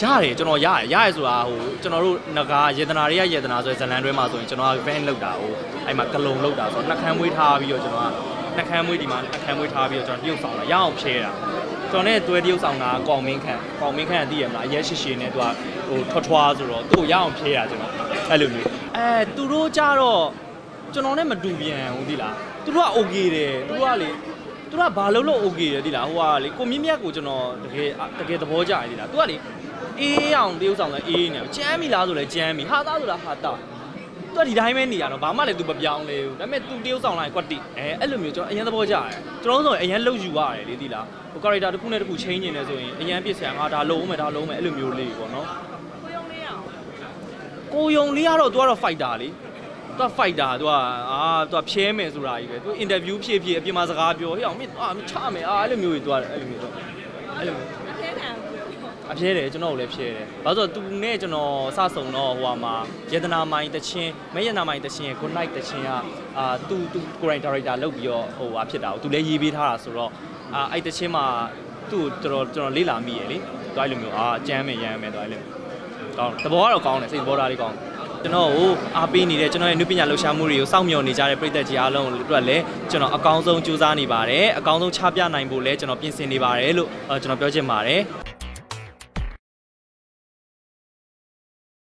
ရတယ်ကျွန်တော်ရဆိုတာဟိုကျွန်တော်တို့ငကားယေတနာတွေကယေတနာဆိုဇလန်တွဲမှာဆိုရင်ကျွန်တော်က van လောက်တာဟိုအဲ့မှာကလုံလောက်တာဆိုတော့နှခမ်းမွေးထားပြီးတော့ကျွန်တော်ကနှခမ်းမွေးဒီမှာနှခမ်းမွေးထားပြီးတော့ကျွန်တော်တရုပ်ဆောင်တာရအောင်ဖြဲတာကျွန်တော်နဲ့တွဲတရုပ်ဆောင်တာကောင်မင်းခန့်သိရမလားအရက်ရှိနဲ့သူကဟိုထွားဆိုတော့သူ့ကိုရအောင်ဖြဲတာကျွန်တော်အဲ့လိုမျိုးသူတို့ကြတော့ကျွန်တော်နဲ့မတူပြန်ဘူးဒီလားသူတို့က okay တယ်သူတို့ကလေသူကဘာလို့ okay တယ်ဒီလားဟိုကလေကိုမြင့်မြတ်ကိုကျွန်တော်တကယ်သဘောကျတယ်ဒီလားသူကလေအေးအောင်တရုပ်ဆောင်လဲအေးနေကြမ်းပြီလားဆိုလဲကြမ်းပြီဟာသားဆိုလားဟာသားသူကဒီတိုင်းပဲနေရတော့ဘာမှလည်းသူမပြောင်းလေဘူးဒါပေမဲ့သူတရုပ်ဆောင်လိုက်ကွက်တိအဲ့လိုမျိုးကျွန်တော်အရင်သဘောကျတယ်ကျွန်တော်ဆိုရင်အရင်လှုပ်ယူရတယ်လေဒီလားဟို character တစ်ခုနဲ့တစ်ခု change နေတယ်ဆိုရင်အရင်ပြစ်ဆရာငါဒါလုံးမယ်အဲ့လိုမျိုးလေးပေါ့နော်ကိုယုံလေးကတော့သူကတော့ fighter လေသူက fighter သူကဖြဲမယ်ဆိုတာကြီးပဲသူ interview ဖြည့်အပြင်မှာစကားပြောဟေ့အောင်မင်းချမယ်အဲ့လိုမျိုးကြီးသူကအဲ့လိုမျိုးအဖြဲတယ်ကျွန်တော်ကိုလည်းဖြဲတယ်ဘာလို့ဆိုတော့သူနဲ့ကျွန်တော်စဆုံတော့ဟိုမှာယေတနာမိုင်းတချင်းမဲယေတနာမိုင်းတချင်း good night တချင်းကသူကိုရိုင်း director လုပ်ပြီးတော့ဟိုဖြစ်တာကိုသူလည်းရေးပေးထားတာဆိုတော့အဲ့တချင်းမှာသူ့ကိုကျွန်တော်လေ့လာမိရလေသူအဲ့လိုမျိုးကြမ်းမယ်ရမ်းမယ်သူအဲ့လိုကောင်းသဘောကတော့ကောင်းတယ်စိတ်သဘောထားလေးကောင်းကျွန်တော်ကိုအားပေးနေတဲ့ကျွန်တော်ရဲ့နုပညာလှူရှာမှုတွေကိုစောင့်မျှော်နေကြတဲ့ပရိသတ်ကြီးအားလုံးအတွက်လည်းကျွန်တော်အကောင်းဆုံးကြိုးစားနေပါတယ်အကောင်းဆုံးချပြနိုင်ဖို့လည်းကျွန်တော်ပြင်ဆင်နေပါတယ်လို့ကျွန်တော်ပြောချင်ပါတယ်